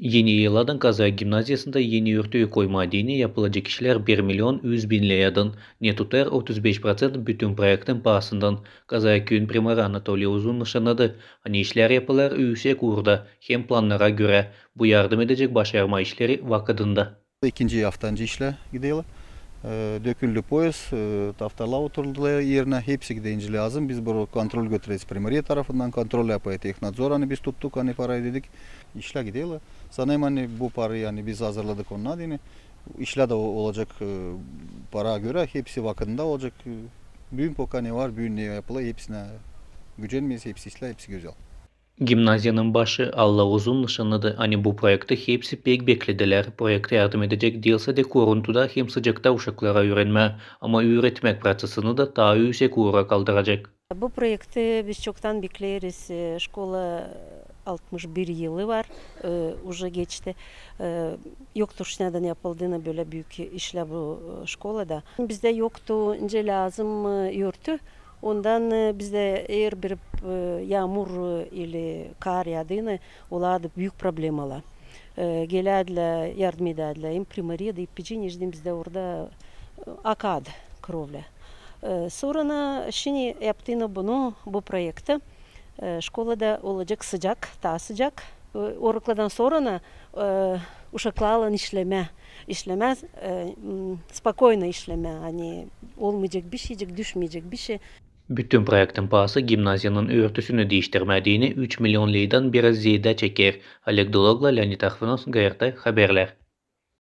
Yeni Yıladın Kazay Gimnaziyasında yeni örtüyü koyma dini yapılacak işler 1 milyon 100 bin liradan. Ne tutar 35% bütün proyektin pahasından. Kazay Köyün Primarı Anatoly Uzun nişanladı. Hani işler yapılar yüksek uğurda hem planlara göre bu yardım edecek başarma işleri vakadında. İkinci haftancı işle gidiyorlar. Döküldü poyaz, taftalar oturdular yerine hepsi gidince lazım. Biz bunu kontrol götüreceğiz primariye tarafından kontrol yapıyor. Teknadzor hani biz tuttuk hani parayı dedik. İşler gidiyorlar. Sanayım hani bu parayı yani biz hazırladık onun adını. İşler de olacak para göre hepsi vakitinde olacak. Büyük poka ne var, büyük ne yapılıyor hepsine gücenmeyiz, hepsi işler, hepsi güzel. Gimnaziyanın başı Allah uzun nişanladı. Hani bu projekte hepsi pek beklediler. Projekte yardım edecek değilse de kuruntuda hem sıcakta uşaklara öğrenme ama öğretmek prosesini da daha yüksek uğra kaldıracak. Bu projekti biz çoktan bekleriz. Şkola 61 yılı var, уже geçti. Yoktur neden yapıldığını böyle büyük işler bu şkolada. Bizde yoktu, ince lazım yurtu. Ondan bizde eğer bir yağmur ile kar yağdığını olardı büyük problemler. Geldiler, yardım ederdiler. Hem primariye de ipicin bizde orada akadı krovle. Sonra şimdi yaptığını bu projekte şkolada olacak sıcak, daha sıcak. Oruklardan sonra uşaklarla işleme, spokojno işleme. Hani olmayacak bir şey, düşmeyecek bir şey. Bütün projektin pahası gimnaziyanın örtüsünü değiştirmediğini 3 milyon liradan biraz ziyade çeker. Halek Dolog'la Leonid Akhvanov, GRT haberler.